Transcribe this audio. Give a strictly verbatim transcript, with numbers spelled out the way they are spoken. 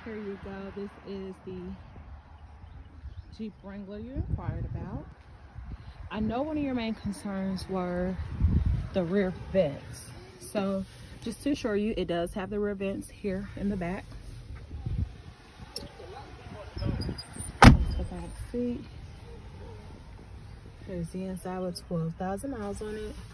Here you go. This is the Jeep Wrangler you inquired about. I know one of your main concerns were the rear vents. So just to assure you, it does have the rear vents here in the back. That's the back seat. Here's the inside with twelve thousand miles on it.